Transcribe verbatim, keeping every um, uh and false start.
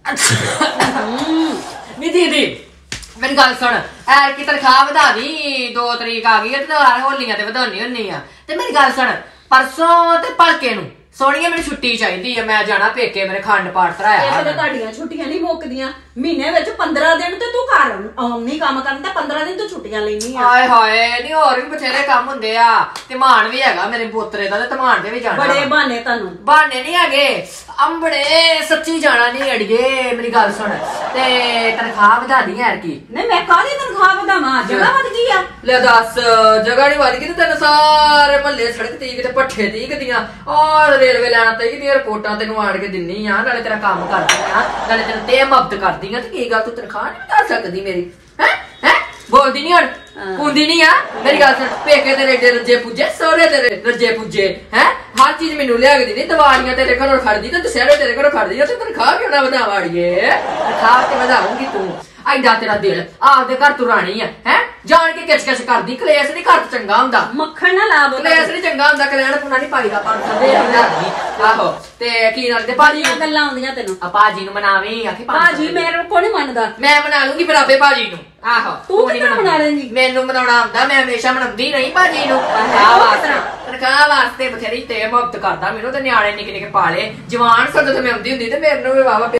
ਨੀ ਦੀਦੀ मेरी गल सुन ऐर की तनख्वाह वधा दी दो तरीक आ गई है होलियां ते वधानी होनी आ ते मेरी गल सुन परसों ते भलके नूं सोनिया मेरी छुट्टी चाहिदी है मैं जाना पेके मेरे खंड पाठ कराया इस ते ਤੁਹਾਡੀਆਂ ਛੁੱਟੀਆਂ ਨਹੀਂ ਮੁੱਕਦੀਆਂ ਮਹੀਨੇ ਵਿੱਚ पंद्रह दिन ਤੇ ਤੂੰ ਘਰ ਆਉਣੀ ਕੰਮ ਕਰਨ ਤੇ पंद्रह दिन ਤੂੰ ਛੁੱਟੀਆਂ ਲੈਣੀ ਆ ਹਾਏ ਹਾਏ ਨਹੀਂ ਹੋਰ ਵੀ ਬਥੇਰੇ ਕੰਮ ਹੁੰਦੇ ਆ ਤੇ ਮਾਨ ਵੀ ਹੈਗਾ ਮੇਰੇ ਪੋਤਰੇ ਦਾ ਤੇ ਧਮਾਨ ਤੇ ਵੀ ਜਾਣਾ ਬੜੇ ਬਹਾਨੇ ਤੁਹਾਨੂੰ ਬਹਾਨੇ ਨਹੀਂ ਹੈਗੇ ਅੰਬੜੇ ਸੱਚੀ ਜਾਣਾ ਨਹੀਂ ਅੜੀਏ ਮੇਰੀ ਗੱਲ ਸੁਣ ਤੇ ਤਨਖਾਹ ਵਧਾ ਦੀ ਯਾਰ ਕੀ ਨਹੀਂ ਮੈਂ ਕਾਹਦੀ ਤਨਖਾਹ ਵਧਾਵਾਂ ਜਗ੍ਹਾ ਵਧ ਗਈ ਆ ਲੈ ਦੱਸ ਜਗ੍ਹਾ ਨਹੀਂ ਵਧ ਗਈ ਤੇ ਤੈਨੂੰ ਸਾਰੇ ਮਹੱਲੇ ਸੜਕ ਤੇ ਕਿਤੇ ਪੱਠੇ ਦੀ ਕਿਦੀਆਂ ਔਰ ਰੇਲਵੇ ਲਾਈਨਾਂ ਤੇ ਕਿਤੇ ਰਿਪੋਰਟਾਂ ਤੈਨੂੰ ਆੜ ਕੇ ਦਿੰਨੀ ਆ ਨਾਲੇ ਤੇਰਾ ਕੰਮ ਕਰਦੀ ਆ ਨਾਲੇ ਤੈਨੂੰ ਤੇ ਮਦਦ ਕਰਦੀ ਆ ਤੇ ਕੀ ਗੱਲ ਤੂੰ ਤਨਖਾਹ ਨਹੀਂ ਵਧਾ ਸਕਦੀ ਮੇਰੀ ਹੈ ਹੈ ਬੋਲਦੀ ਨਹੀਂ ਹੁਣ ਹੁੰਦੀ ਨਹੀਂ ਆ ਮੇਰੀ ਗੱਲ ਸੁਣ ਪੇਕੇ ਤੇਰੇ ਏਡੇ ਰੱਜੇ ਪੁੱਜੇ ਸਹੁਰੇ ਤੇਰੇ ਰੱਜੇ ਪੁੱਜੇ ਹੈ ਹਰ ਚੀਜ਼ ਮੈਨੂੰ ਲਿਆ ਕੇ ਦਿੰਦੀ ਦਵਾਈਆਂ ਤੇਰੇ ਘਰੋਂ ਖੜਦੀ ਤੇ ਦੁਸਹਿਰੇ ਤੇਰੇ ਘਰੋਂ ਖੜਦੀ ਤੇ ਤਨਖਾਹ ਕਿਉਂ ਨਾ ਵਧਾਵਾੜੀਏ ਤਨਖਾਹ ਤੇ ਵਧਾਉਂਗੀ ਤੂੰ ਐਡਾ ਤੇਰਾ ਦਿਲ ਆਪਦੇ ਘਰ ਤੂੰ ਰਾਣੀ ਆ ਹੈ ਜਾਣ ਕੇ ਕਿਚ ਕਿਚ ਕਰਦੀ ਕਲੇਸ਼ ਨਹੀਂ ਘਰ ਚੰਗਾ ਹੁੰਦਾ ਮੱਖਣ ਨਾ ਲਾ ਬੋ ਕਲੇਸ਼ ਨਹੀਂ ਚੰਗਾ ਹੁੰਦਾ ਕਲੇਸ਼ ਪੁਣਾ ਨਹੀਂ ਪਾਈਦਾ ਪੰਜ ਸਦੇ ਆਹੋ ਤੇ ਕੀ ਨਾਲ ਤੇ ਭਾਜੀ ਗੱਲਾਂ ਆਉਂਦੀਆਂ ਤੈਨੂੰ ਆ ਭਾਜੀ ਨੂੰ ਮਨਾਵੀਂ ਆਖੀ ਭਾਜੀ ਮੇਰੇ ਕੋਲ ਨਹੀਂ ਮੰਨਦਾ ਮੈਂ ਮਨਾ ਲੂੰਗੀ ਫਿਰ ਆਪੇ ਭਾਜੀ ਨੂੰ ਆਹੋ ਤੂੰ ਕਿਵੇਂ ਮਨਾ ਲੇਂਗੀ ਮੈਨੂੰ ਮਨਾਉਣਾ ਆਉਂਦਾ ਮੈਂ ਹਮੇਸ਼ਾ ਮਨਾਉਂਦੀ ਨਹੀਂ ਭਾਜੀ ਨੂੰ ਤਨਖਾਹ ਵਾਸਤੇ ਤਨਖਾਹ ਵਾਸਤੇ ਬਥੇਰੀ ਤੇ ਮੁਹੱਬਤ ਕਰਦਾ ਮੈਨੂੰ ਤੇ ਨਿਆਣੇ ਨਿੱਕੇ ਨਿੱਕੇ ਪਾਲੇ ਜਵਾਨ ਸਦ ਤੇ ਮੈਂ ਆਉਂਦੀ ਹੁੰਦੀ ਤੇ ਮੇਰੇ ਨੂੰ ਵੀ ਵਾਵਾ